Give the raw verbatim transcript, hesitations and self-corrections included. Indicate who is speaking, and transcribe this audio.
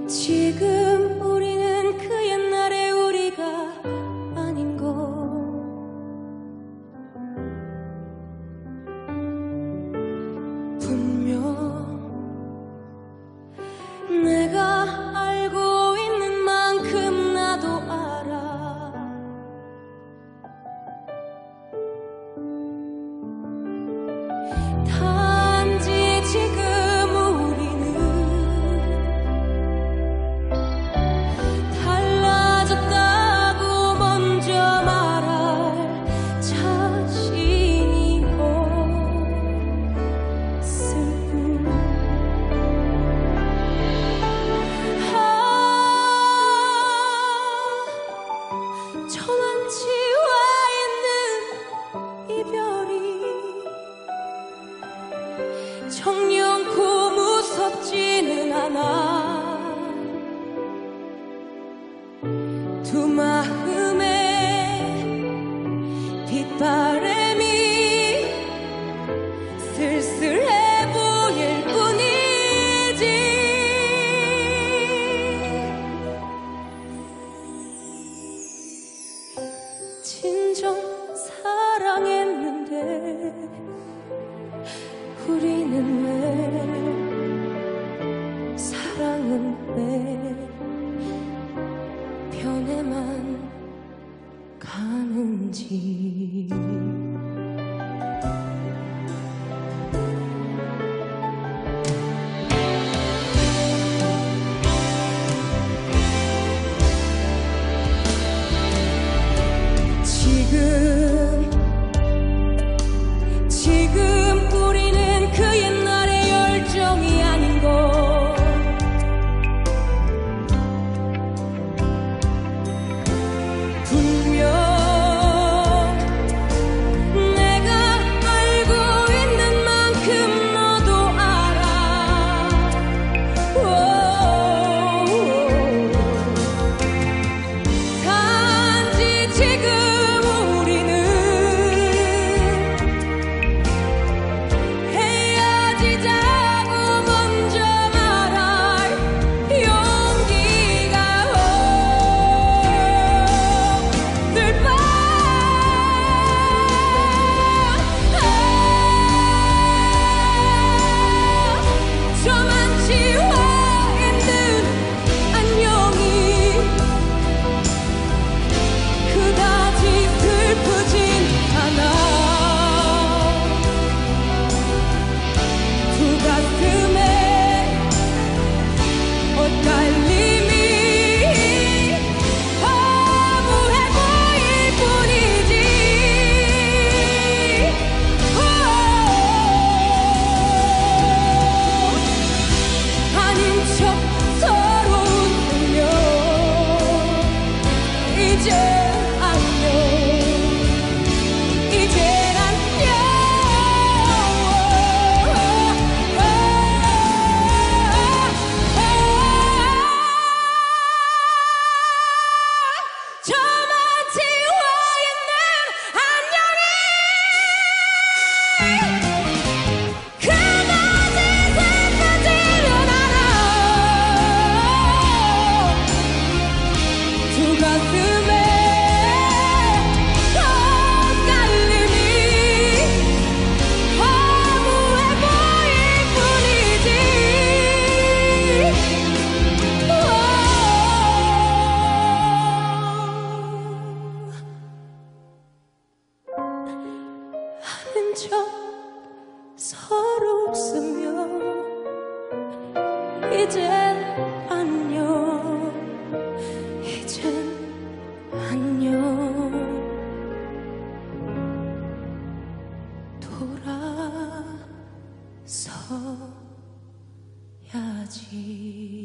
Speaker 1: 지금 우리는 그 옛날의 우리가 아닌 것 분명 내가 알고 있는 만큼 나도 알아. 단지 지금 저만치와 있는 이별이 정령코 무섭지는 않아. 두 마음의 빗바람이 쓸쓸해 보일 뿐이지. 진정 사랑했는데 우리는 왜, 사랑은 왜 변해만 가는지. 지금 지금 우리는 그 옛날의 열정이 아닌 것 분명 내가 알고 있는 만큼 너도 알아. 오오오. 단지 지금 아는 척 서로 웃으며 이제 안녕, 이젠 안녕. 돌아서야지.